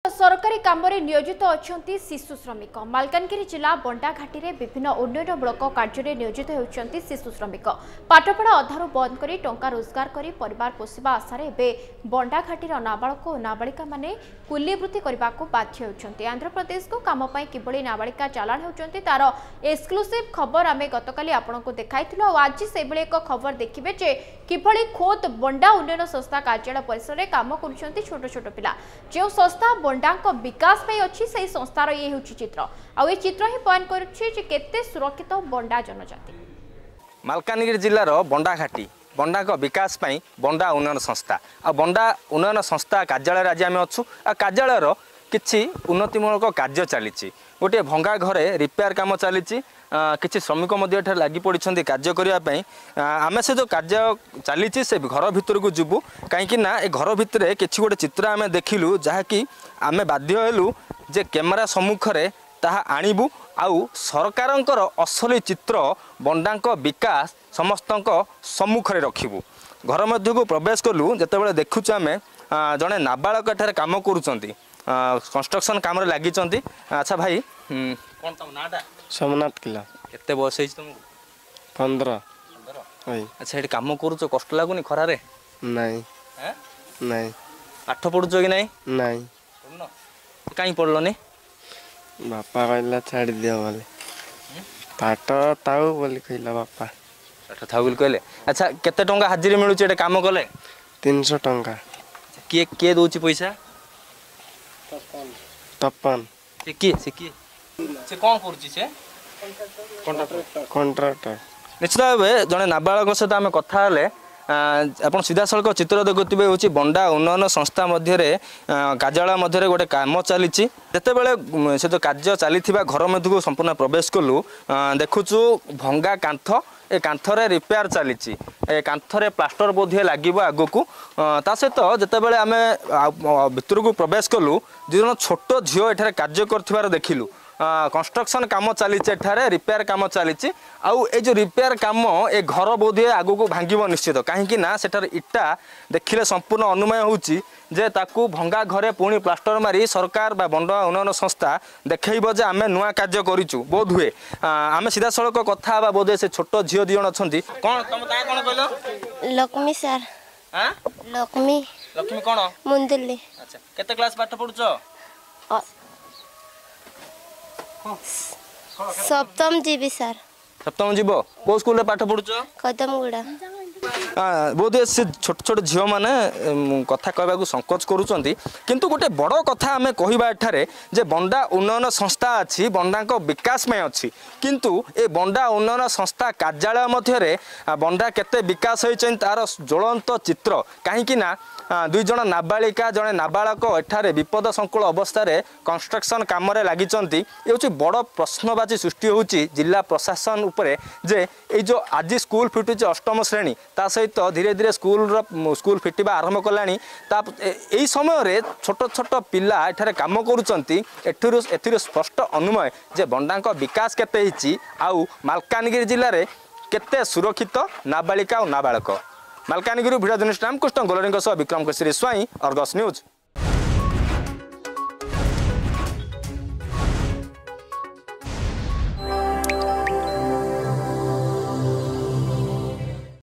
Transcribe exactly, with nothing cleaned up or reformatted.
सरकारी काम में नियोजित अच्छा शिशु श्रमिक मालकानगिरी जिला बंडाघाटी में विभिन्न उन्नयनमूलक कार्य नियोजित होती शिशु श्रमिक पाठपढ़ा अधारू बंद कर टंका रोजगार कर परिवार पोषा आशार एवं बंडाघाटीर नाबालक और नाबालिका माने कुली वृत्ति करने को बाध्य होती आंध्र प्रदेश को काम किभली नाबालिका चालाण होती तार एक्सक्लूसिव खबर आम गतकाली आपको देखाई आज से एक खबर देखिए जे किभली खोद बंडा उन्नयन संस्था कार्यालय परिसर में काम कर छोट छोट पिला जो संस्था बंडा विकास अच्छी से संस्थार ये हूँ चित्र आ चित्र ही बयान करते सुरक्षित बंडा जनजाति मालकानगिरी जिलार बंडाघाटी बंडा विकास पाई बंडा उन्नयन संस्था आ बंडा उन्नयन संस्था कार्यालय आज आम अच्छु आ कार्यालय किछि उन्नतिमूलक कार्य चली गोटे भंगा घरे रिपेयर काम चली किसी श्रमिक लगी पड़ी कार्य करने आम से जो कार्य चली से घर भितर को जीवु कहीं घर भितर किसी गोटे चित्र आम देखिलु जहाँकि आम बाध्य हेलु जे कैमेरा सम्मुख में ताहा आणिबु आउ सरकार असली चित्र बंडा विकास समस्त सम्मुख में रखिबु घर मध्य को प्रवेश कलु जिते देखुच आम जड़े नाबालक एठारे काम करुँच कंस्ट्रक्शन काम लगी। अच्छा भाई कौन तुम नाटा सोमनाथ किला केते बयस तुमको पंद्रह। अच्छा ये कम करुच कष्ट लगुनि खरारे नहीं नहीं पाठ पढ़ुच कि नहीं नहीं कहीं पढ़लनि बापा कहला छाड़ दियो बोले पाठ ताऊ बोली कहला बापा पाठ थाउ बोली कहले। अच्छा केते टंका हाजिरी मिलुची एटा काम कले तीन सौ टंका किए किए दोची पैसा तपन से किए से किए से कौन करुची से कॉन्ट्रैक्टर निश्चित भाव जड़े नाबालक सहित आम कथा आप सीधा सड़क चित्र देखुवे हूँ बंडा उन्नयन संस्था मध्य कार्यालय मध्य गोटे कम चली जिते से जो कार्य चली घर मध्य को संपूर्ण प्रवेश कलु देखुचु भंगा कांथ ए कांथरे रिपेयर चली ए कांथरे प्लास्टर बोधे लगे आगक ता सहित जिते आम भितर को प्रवेश कलु जो छोट झील एठारे कार्य कर देखिलु कंस्ट्रक्शन काम चली रिपेयर काम चली आउ ए जो रिपेयर काम ए घर बोधे आगु को भांगिब निश्चित कहीं ना सेठार इटा देखिले संपूर्ण अनुमय होची जे ताकू भंगा घरे पुणी प्लास्टर मारी सरकार बा बंडा उन्नयन संस्था देखब जे आम नुआ कार्य करूँ बोध हुए आम सीधा सड़क कथा बोधे से छोट झील दी जन अच्छा कौन तुम कौन कहल लक्ष्मी सर लक्ष्मी लक्ष्मी कौन मुंदली अच्छा केते क्लास पाठ पढ़ुछ सप्तम जीवी सर सप्तम जीव को स्कूल पाठ पढ़ुछ कदमगुड़ा बोधे से छोट छोट झील मैंने कथा कहवाक संकोच करुँच किंतु गोटे बड़ कथा आम कहवा एठारे जे बंडा उन्नयन संस्था अच्छी बंडा विकास में अच्छी किंतु ए बंडा उन्नयन संस्था कार्यालय मध्य बंडा केते विकास होइछन तार ज्वलंत चित्र कहीं ना दुई जन नाबालिका जड़े नाबालक एठारे विपद संकुल अवस्था कंस्ट्रक्शन काम लगी ये हूँ बड़ प्रश्नवाची सृष्टि होची जिला प्रशासन उपरे जे ये जो आज स्कूल फिटुचे अष्टम श्रेणी ता सहित धीरे धीरे स्कूल स्कूल फिटिबा आरंभ कलानी ता एई समय छोट छोट पिला एठारे काम करुचंती एठिरु एथिरु स्पष्ट अनुमय जे बंडांक विकास केते हिची आउ मालकानगिरी जिल्ला रे केते सुरक्षित नाबालिका और नाबालक Malkangiri video journalist Ramakrishna Golari Vikram Kesari Swain Argus news.